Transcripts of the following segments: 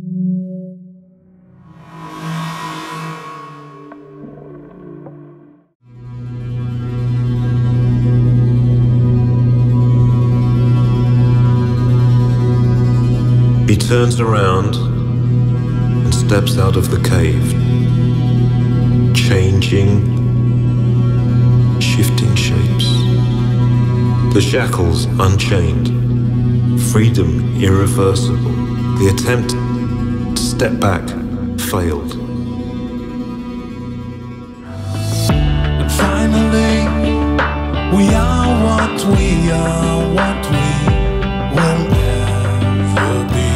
He turns around and steps out of the cave, changing, shifting shapes. The shackles unchained, freedom irreversible. The attempt to step back failed. And finally, we are what we are, what we will ever be.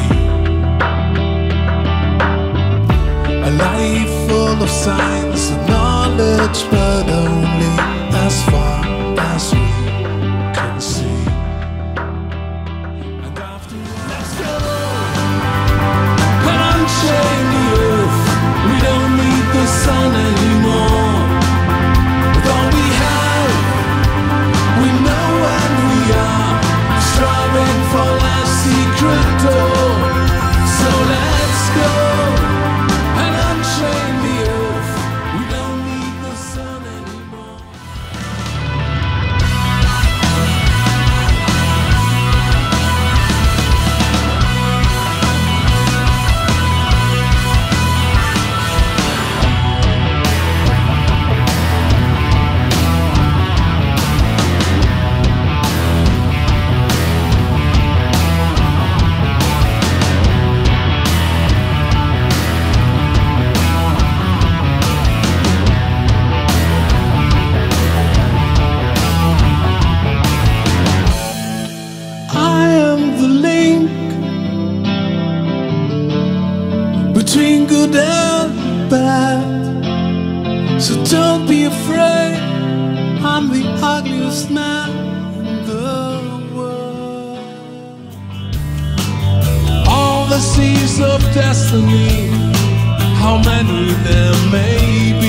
A life full of science and knowledge, but only as far as we can see. And after, let's go and unchain the earth. We don't need the sun anymore. With all we have, we know and we are striving for life's secret door. So let's go and unchain the earth. We don't need the sun anymore. I am the link between good and bad. So don't be afraid, I'm the ugliest man in the world. All the seas of destiny, how many there may be,